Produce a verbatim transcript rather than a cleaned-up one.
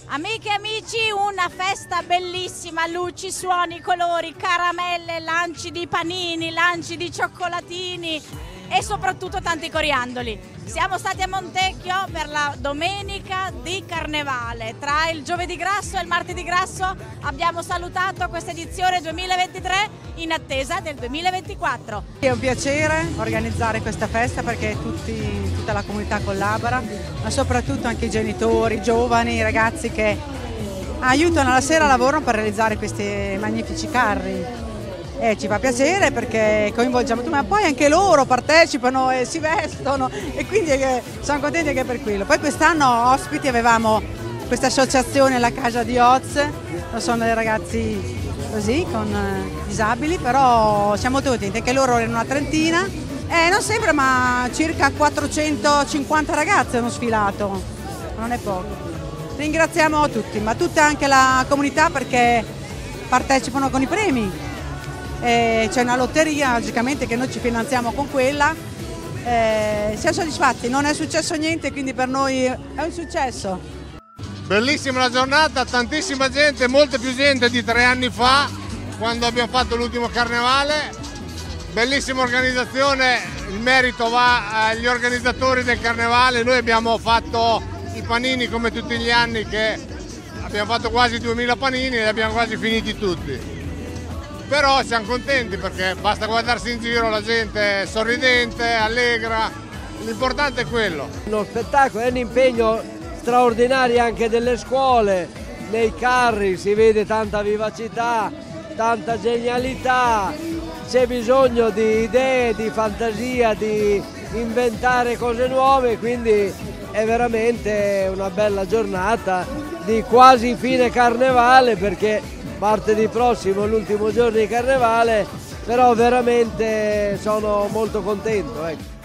Amiche e amici, una festa bellissima, luci, suoni, colori, caramelle, lanci di panini, lanci di cioccolatini e soprattutto tanti coriandoli. Siamo stati a Montecchio per la domenica di Carnevale. Tra il giovedì grasso e il martedì grasso abbiamo salutato questa edizione duemilaventitré in attesa del duemilaventiquattro. È un piacere organizzare questa festa perché tutti, tutta la comunità collabora, ma soprattutto anche i genitori, i giovani, i ragazzi che aiutano la sera a lavoro per realizzare questi magnifici carri. E ci fa piacere perché coinvolgiamo tutti, ma poi anche loro partecipano e si vestono e quindi eh, siamo contenti anche per quello. Poi quest'anno ospiti avevamo questa associazione, la Casa di Oz, sono dei ragazzi così con eh, disabili, però siamo molto contenti, anche loro erano una trentina, eh, non sempre ma circa quattrocentocinquanta ragazzi hanno sfilato, non è poco. Ringraziamo tutti, ma tutta anche la comunità perché partecipano con i premi. Eh, c'è una lotteria logicamente che noi ci finanziamo con quella, eh, siamo soddisfatti, non è successo niente, quindi per noi è un successo. Bellissima la giornata, tantissima gente, molta più gente di tre anni fa quando abbiamo fatto l'ultimo carnevale, bellissima organizzazione, il merito va agli organizzatori del carnevale. Noi abbiamo fatto i panini come tutti gli anni, che abbiamo fatto quasi duemila panini e li abbiamo quasi finiti tutti. Però siamo contenti perché basta guardarsi in giro, la gente è sorridente, allegra, l'importante è quello. Lo spettacolo è un impegno straordinario anche delle scuole, nei carri si vede tanta vivacità, tanta genialità, c'è bisogno di idee, di fantasia, di inventare cose nuove, quindi è veramente una bella giornata di quasi fine carnevale perché martedì prossimo è l'ultimo giorno di carnevale, però veramente sono molto contento. Ecco.